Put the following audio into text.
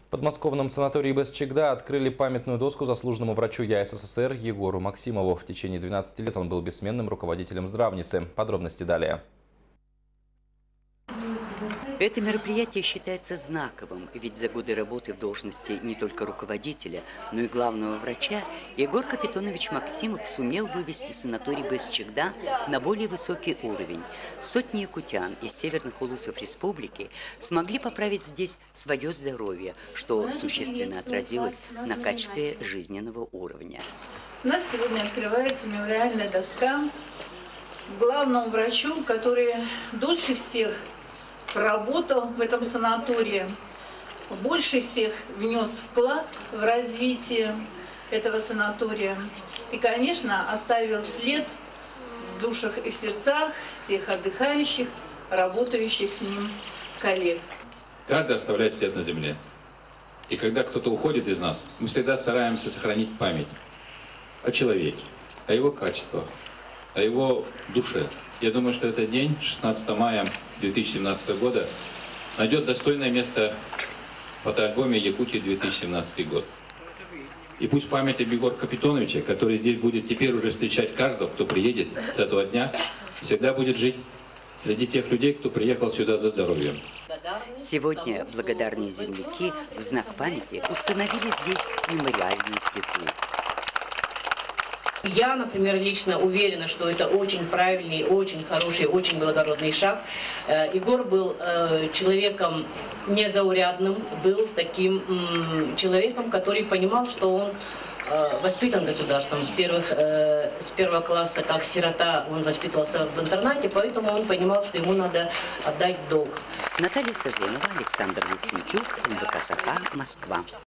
В подмосковном санатории Бесчегда открыли памятную доску заслуженному врачу ЯССР Егору Максимову. В течение 12 лет он был бессменным руководителем здравницы. Подробности далее. Это мероприятие считается знаковым, ведь за годы работы в должности не только руководителя, но и главного врача Егор Капитонович Максимов сумел вывести санаторий Бесчегда на более высокий уровень. Сотни якутян из северных улусов республики смогли поправить здесь свое здоровье, что существенно отразилось на качестве жизненного уровня. У нас сегодня открывается мемориальная доска главному врачу, который дольше всех проработал в этом санатории, больше всех внес вклад в развитие этого санатория и, конечно, оставил след в душах и в сердцах всех отдыхающих, работающих с ним коллег. Каждый оставляет след на земле. И когда кто-то уходит из нас, мы всегда стараемся сохранить память о человеке, о его качествах, о его душе. Я думаю, что этот день, 16 мая 2017 года, найдет достойное место в фотоальбоме «Якутия-2017 год». И пусть память об Егоре Капитоновиче, который здесь будет теперь уже встречать каждого, кто приедет с этого дня, всегда будет жить среди тех людей, кто приехал сюда за здоровьем. Сегодня благодарные земляки в знак памяти установили здесь мемориальную плиту. Я, например, лично уверена, что это очень правильный, очень хороший, очень благородный шаг. Егор был человеком незаурядным, был таким человеком, который понимал, что он воспитан государством. С первого класса, как сирота, он воспитывался в интернате, поэтому он понимал, что ему надо отдать долг. Наталья Сазонова, Александр Луцентюк, НВК «Саха», Москва.